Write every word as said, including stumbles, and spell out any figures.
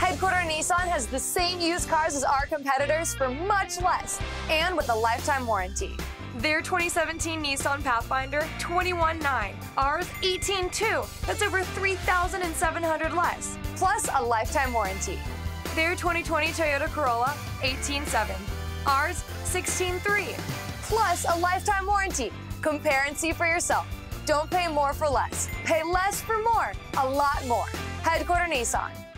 Headquarter Nissan has the same used cars as our competitors for much less and with a lifetime warranty. Their twenty seventeen Nissan Pathfinder, twenty-one nine. Ours, eighteen two. That's over three thousand seven hundred less. Plus a lifetime warranty. Their twenty twenty Toyota Corolla, eighteen seven. Ours, sixteen three. Plus a lifetime warranty. Compare and see for yourself. Don't pay more for less. Pay less for more. A lot more. Headquarter Nissan.